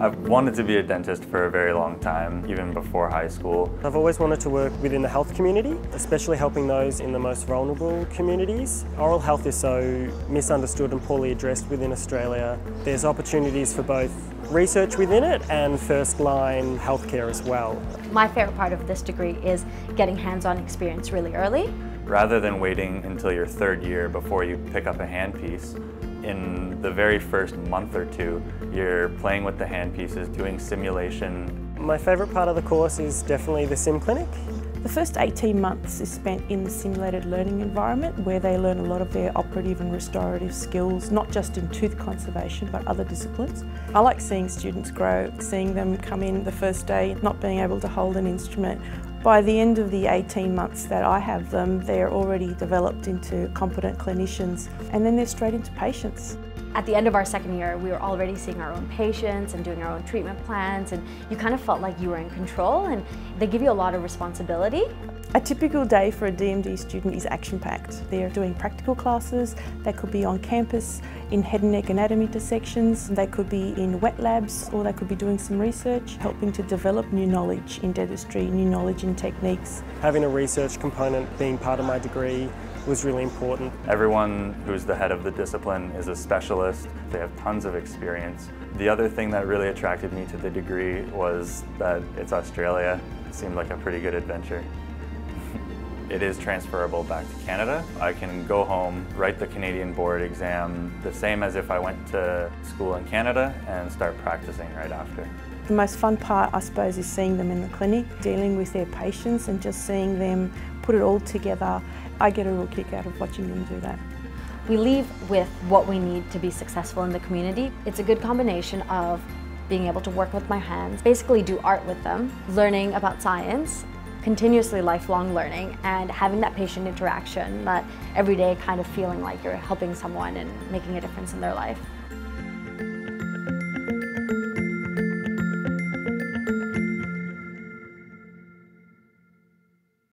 I've wanted to be a dentist for a very long time, even before high school. I've always wanted to work within the health community, especially helping those in the most vulnerable communities. Oral health is so misunderstood and poorly addressed within Australia. There's opportunities for both research within it and first-line healthcare as well. My favourite part of this degree is getting hands-on experience really early. Rather than waiting until your third year before you pick up a handpiece, in the very first month or two, you're playing with the handpieces, doing simulation. My favourite part of the course is definitely the sim clinic. The first 18 months is spent in the simulated learning environment where they learn a lot of their operative and restorative skills, not just in tooth conservation but other disciplines. I like seeing students grow, seeing them come in the first day not being able to hold an instrument. By the end of the 18 months that I have them, they're already developed into competent clinicians, and then they're straight into patients. At the end of our second year, we were already seeing our own patients and doing our own treatment plans, and you kind of felt like you were in control, and they give you a lot of responsibility. A typical day for a DMD student is action-packed. They're doing practical classes, they could be on campus in head and neck anatomy dissections, they could be in wet labs, or they could be doing some research, helping to develop new knowledge in dentistry, new knowledge in techniques. Having a research component being part of my degree was really important. Everyone who's the head of the discipline is a specialist. They have tons of experience. The other thing that really attracted me to the degree was that it's Australia. It seemed like a pretty good adventure. It is transferable back to Canada. I can go home, write the Canadian board exam, the same as if I went to school in Canada, and start practicing right after. The most fun part, I suppose, is seeing them in the clinic, dealing with their patients and just seeing them put it all together. I get a real kick out of watching them do that. We leave with what we need to be successful in the community. It's a good combination of being able to work with my hands, basically do art with them, learning about science, continuously lifelong learning, and having that patient interaction, that every day kind of feeling like you're helping someone and making a difference in their life.